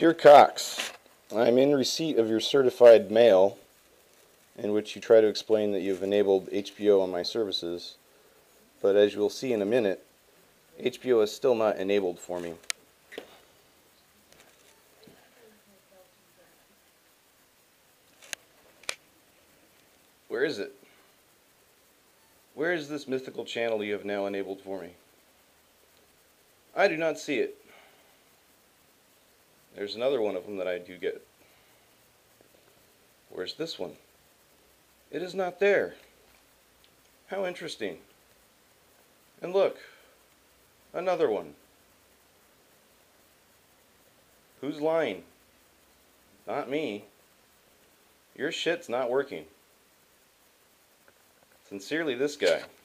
Dear Cox, I'm in receipt of your certified mail in which you try to explain that you've enabled HBO on my services, but as you will see in a minute, HBO is still not enabled for me. Where is it? Where is this mythical channel you have now enabled for me? I do not see it. There's another one of them that I do get. Where's this one? It is not there. How interesting. And look, another one. Who's lying? Not me. Your shit's not working. Sincerely, this guy.